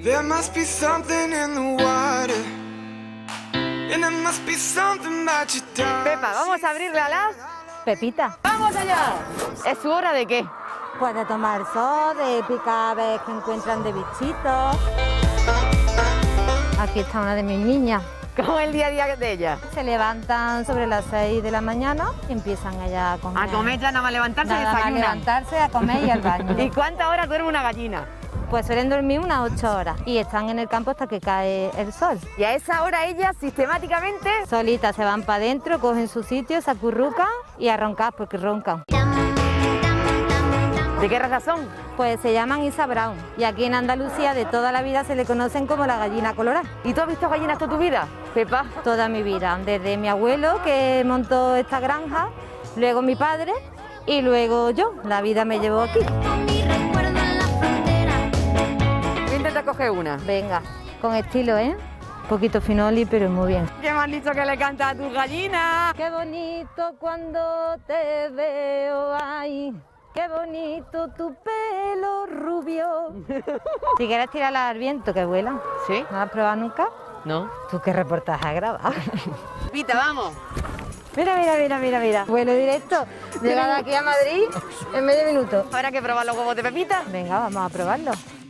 There must be something in the water, and there must be something about your touch. Pepa, vamos a abrirle a las... Pepita, ¡Vamos allá! ¿Es su hora de qué? pues de tomar sol, de picar aves que encuentran de bichitos. Aquí está una de mis niñas. ¿Cómo es el día a día de ella? Se levantan sobre las 6 de la mañana y empiezan allá a comer. A comer ya nada más levantarse y Nada más desayunan. levantarse, a comer y al baño. ¿Y cuántas horas duerme una gallina? Pues suelen dormir unas 8 horas y están en el campo hasta que cae el sol. Y a esa hora ellas sistemáticamente... Solitas se van para adentro, cogen su sitio, se acurrucan y a roncar porque roncan. ¿De qué raza son? Pues se llaman Isa Brown y aquí en Andalucía de toda la vida se le conocen como la gallina colorada. ¿Y tú has visto gallinas toda tu vida, Pepa? Toda mi vida, desde mi abuelo que montó esta granja, luego mi padre y luego yo. La vida me llevó aquí. Voy a intentar coger una. Venga, con estilo, ¿eh? Un poquito finoli, pero muy bien. ¿Qué me han dicho que le canta a tus gallinas? Qué bonito cuando te veo ahí. Qué bonito tu pelo rubio. Si quieres tirarla al viento, que vuelan. ¿Sí? ¿No la has probado nunca? No. ¿Tú qué reportaje has grabado? Pita, vamos. Mira, mira, mira, mira, mira. Vuelo directo. Llega de aquí a Madrid en medio minuto. Habrá que probar los huevos de Pepita. Venga, vamos a probarlo.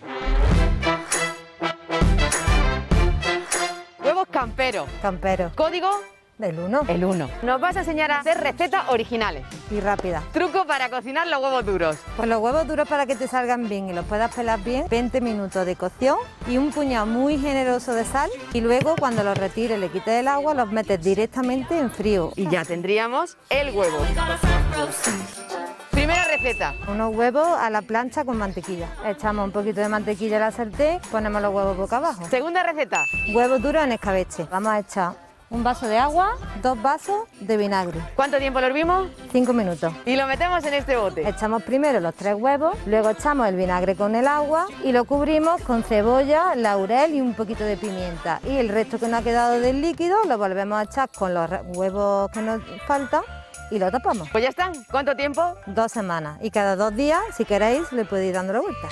Huevos camperos. Campero. Código Del 1. el 1. Nos vas a enseñar a hacer recetas originales. Y rápida. Truco para cocinar los huevos duros. Pues los huevos duros para que te salgan bien y los puedas pelar bien, 20 minutos de cocción y un puñado muy generoso de sal y luego cuando los retires, le quites el agua, los metes directamente en frío. Y ya tendríamos el huevo. Primera receta. Unos huevos a la plancha con mantequilla. Echamos un poquito de mantequilla a la sartén, ponemos los huevos boca abajo. Segunda receta. Huevos duros en escabeche. Vamos a echar un vaso de agua, 2 vasos de vinagre. ¿Cuánto tiempo lo hervimos? 5 minutos. Y lo metemos en este bote. Echamos primero los 3 huevos, luego echamos el vinagre con el agua y lo cubrimos con cebolla, laurel y un poquito de pimienta. Y el resto que nos ha quedado del líquido lo volvemos a echar con los huevos que nos faltan y lo tapamos. Pues ya están. ¿Cuánto tiempo? 2 semanas y cada 2 días, si queréis, le podéis ir dando la vuelta.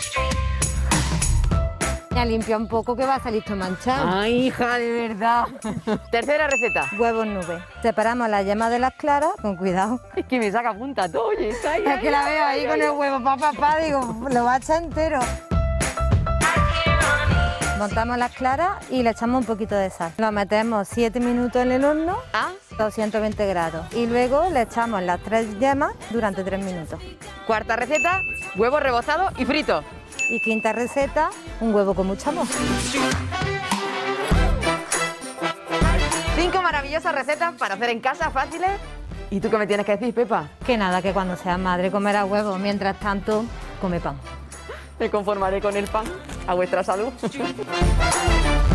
Ya limpia un poco que va a salir todo manchado. Ay, hija, de verdad. Tercera receta. Huevos nube. Separamos la yema de las claras, con cuidado. Es que me saca punta todo, oye. Está ahí, Es que la veo ahí con el huevo, papá, digo, lo va a echar entero. Montamos las claras y le echamos un poquito de sal. Lo metemos 7 minutos en el horno Ah, 220 grados. Y luego le echamos las 3 yemas durante 3 minutos. cuarta receta, huevo rebozado y frito. Y quinta receta, un huevo con mucho amor. 5 maravillosas recetas para hacer en casa, fáciles. ¿Y tú qué me tienes que decir, Pepa? Que nada, que cuando seas madre comerás huevos, mientras tanto, come pan. Me conformaré con el pan. A vuestra salud.